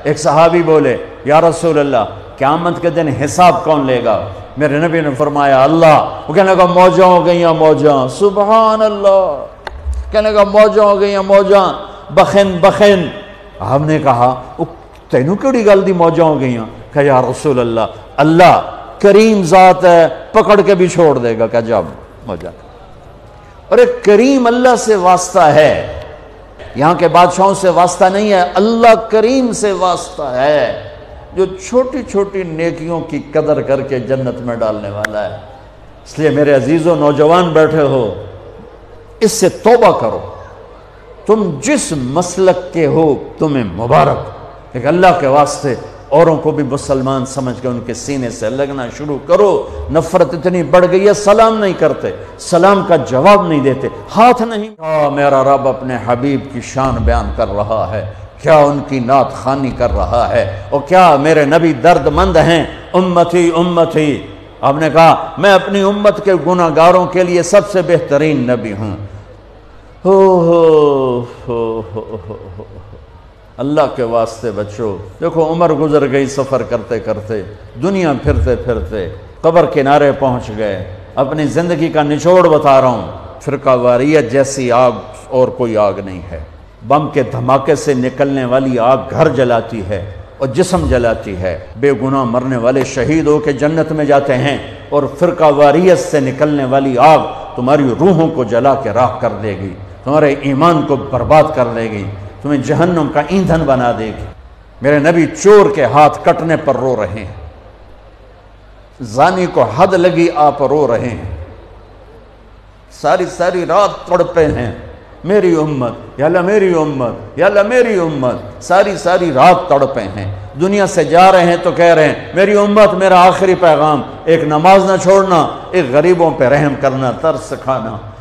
ایک صحابی بولے یا رسول اللہ قیامت کے دن حساب کون لے گا؟ میرے نبی نے فرمایا اللہ۔ وہ کہنے لگا موجاں ہو گئیاں موجاں، سبحان اللہ، کہنے لگا موجاں ہو گئیاں موجاں، بخن بخن۔ ہم نے کہا تینوں کیڑی گل دی موجاں ہو گئیاں؟ کہ یا رسول اللہ اللہ کریم ذات ہے، پکڑ کے بھی چھوڑ دے گا۔ کہ جب موجاں، اور ایک کریم اللہ سے واسطہ ہے، یہاں کے بادشاہوں سے واسطہ نہیں ہے، اللہ کریم سے واسطہ ہے جو چھوٹی چھوٹی نیکیوں کی قدر کر کے جنت میں ڈالنے والا ہے۔ اس لیے میرے عزیزوں نوجوان بیٹھے ہو، اس سے توبہ کرو۔ تم جس مسلک کے ہو تمہیں مبارک، لیکن اللہ کے واسطے اوروں کو بھی مسلمان سمجھ کے ان کے سینے سے لگنا شروع کرو۔ نفرت اتنی بڑھ گئی ہے، سلام نہیں کرتے، سلام کا جواب نہیں دیتے، ہاتھ نہیں۔ میرا رب اپنے حبیب کی شان بیان کر رہا ہے، کیا ان کی نعت خوانی کر رہا ہے، اور کیا میرے نبی درد مند ہیں۔ امتی امتی، آپ نے کہا میں اپنی امت کے گناہ گاروں کے لیے سب سے بہترین نبی ہوں۔ اللہ کے واسطے بچو۔ دیکھو عمر گزر گئی سفر کرتے کرتے، دنیا پھرتے پھرتے قبر کنارے پہنچ گئے۔ اپنی زندگی کا نچوڑ بتا رہا ہوں، فرقہ واریت جیسی آگ اور کوئی آگ نہیں ہے۔ بم کے دھماکے سے نکلنے والی آگ گھر جلاتی ہے اور جسم جلاتی ہے، بے گناہ مرنے والے شہید ہو کے جنت میں جاتے ہیں، اور فرقہ واریت سے نکلنے والی آگ تمہاری روحوں کو جلا کے راکھ کر دے گی، تمہارے ایمان کو برباد کر دے گی، تمہیں جہنم کا ایندھن بنا دے گی۔ میرے نبی چور کے ہاتھ کٹنے پر رو رہے ہیں، زانی کو حد لگی آپ رو رہے ہیں، ساری ساری رات تڑپے ہیں، میری امت یا اللہ میری امت یا اللہ میری امت، ساری ساری رات تڑپے ہیں۔ دنیا سے جا رہے ہیں تو کہہ رہے ہیں میری امت، میرا آخری پیغام، ایک نماز نہ چھوڑنا، ایک غریبوں پہ رحم کرنا، ترس کھانا۔